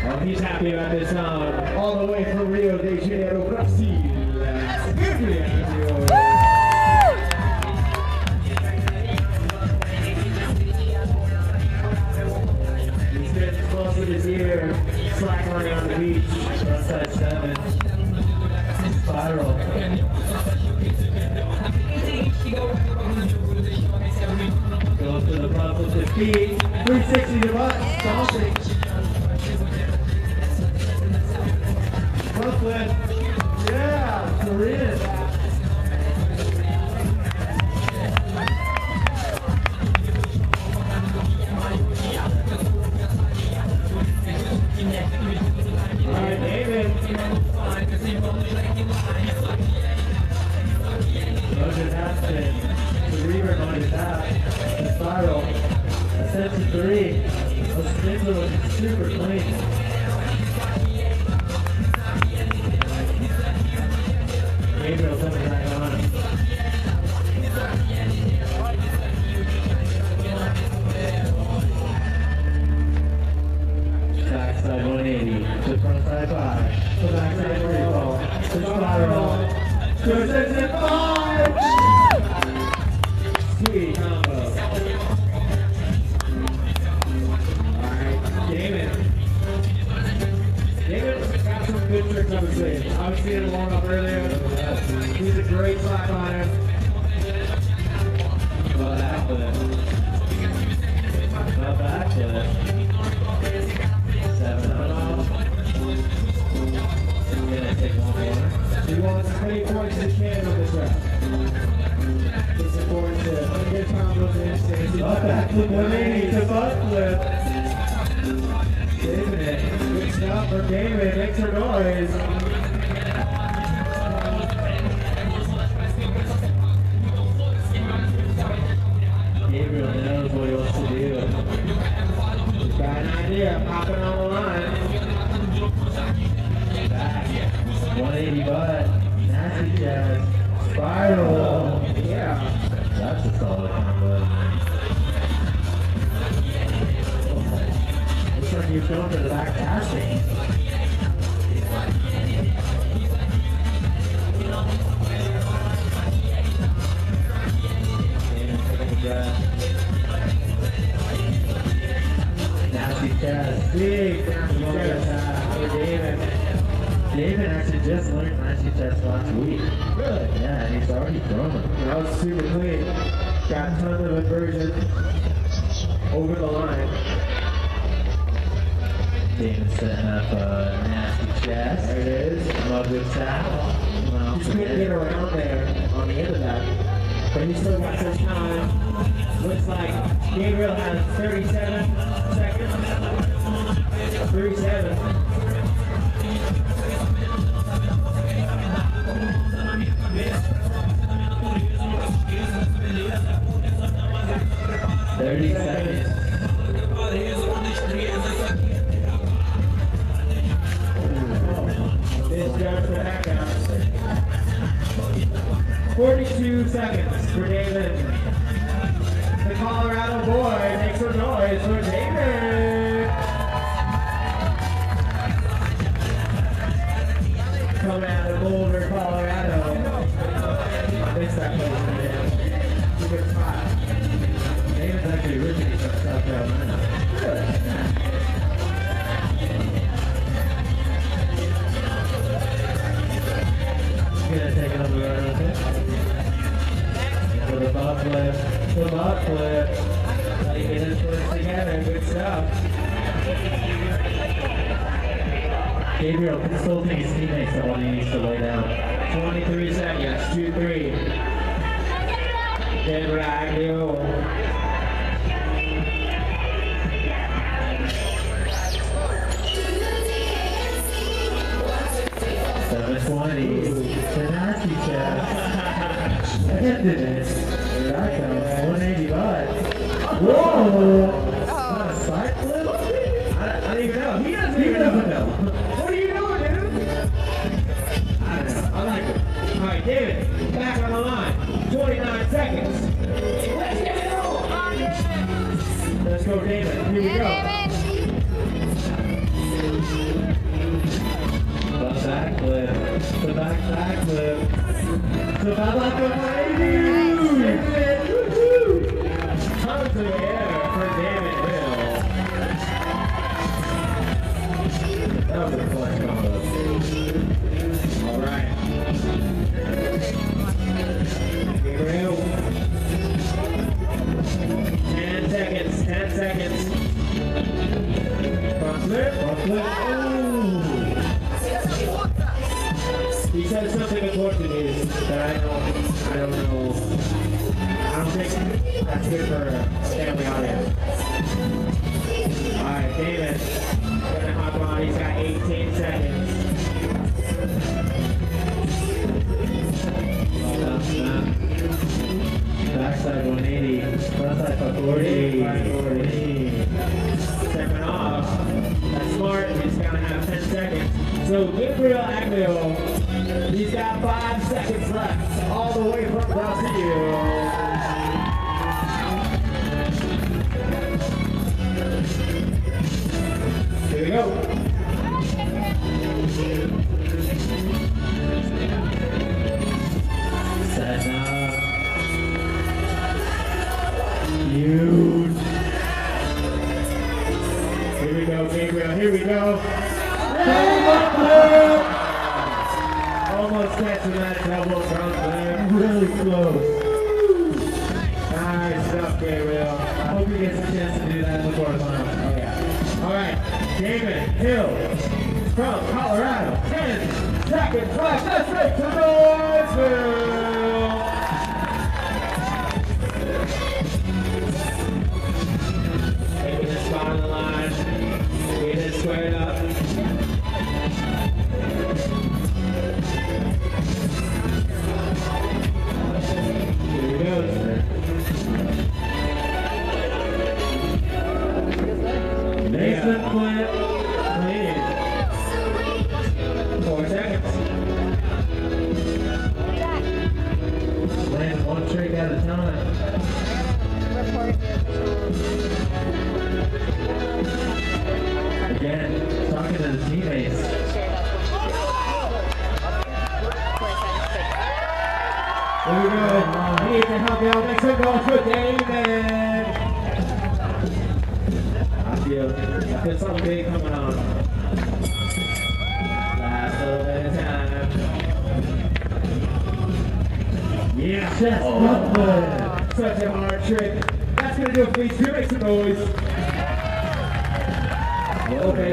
Oh, he's happy about this song. All the way from Rio de Janeiro, Brazil. He's getting close with his ear. Slacklining on the beach. Outside 7. Spiral. Goes to the bump with his feet. 360 to butt. Stomping. Front flip. Yeah, Korean. Alright, David. Roger Aspen. The reverb on his back. The spiral. Ascension 3. Those spins are looking super clean. Gabriel coming back on him. Backside 180, to frontside 5, to backside 3 ball, to spiral, to ascension 5! Sweet combo. Alright, Damon. David got some good tricks up his sleeve. Obviously in the warm-up earlier. He's a great slackliner. Well, back with it. Well, back with it. 7 off. He's gonna take one more. He wants as many points as he can on this round. It's important to get combos in. Up back flip 180 to butt flip. David, good stuff for David. Makes her noise. Gabriel knows what he wants to do. He's got an idea, popping on the line. Back, 180 butt, nasty jazz, spiral. Yeah, that's a solid combo. Looks like you're going to the back passing. Nasty test, big nasty test for David. David actually just learned nasty test last week. Really? Yeah, and he's already thrown them. That was super clean. Got tons of inversion over the line. David setting up a nasty chest. There it is. Love this tackle. Well, just couldn't get around there on the end of that. But he still got some time. Looks like Gabriel has 37 seconds. 37. This goes for back out. 42 seconds for David. The Colorado boy makes a noise for David. Coming out of Boulder, Colorado. Mix that place in there. It's a good spot. David's actually originating from South Carolina. Good. Gonna take another run with it. For the butt flip. The butt flip. Like get his flips together. Good stuff. Gabriel consulting his teammates on what he needs to lay down. 23 seconds. 2-3. Get Raglio. 720. Nasty chest. Ended it. Here I come. 180 butt. Whoa! Not a side flip? I don't even know. He doesn't even know. What are you doing, dude? I don't know. I like it. Alright, David, back on the line. 29 seconds. Let's get it on! Let's go, David. Here we go. So how about the ladies? Tons of air for David Hill. That was a fun combo. All right. Gabriel. 10 seconds. 10 seconds. Front flip. Front flip. Oh. He said something in Portuguese that I don't know. I don't think that's good for a family audience. Alright, David. Gonna hop on. He's got 18 seconds. Backside 180. Frontside 540. Stepping off. That's smart. He's gonna have 10 seconds. So Gabriel Aglio, he's got 5 seconds left, all the way from Brazil. Here we go. Set up. Huge. Here we go, Gabriel. Here we go. Almost catching that double front flip. Really close. Nice stuff, Gabriel. I hope he gets a chance to do that in the quarterfinals. Oh yeah. Alright, David Hill from Colorado. 10 seconds left. That's right to Noisville. Taking a spot on the line. Getting it squared up. Mason flip, clean. 4 seconds. Land one trick at a time. Again, talking to the teammates. There we go. He needs to help you out. Make some goals for David. I feel something big coming on. Last little bit of time. Yeah. Such a hard trick. That's going to do it for these two. Make some noise. Okay.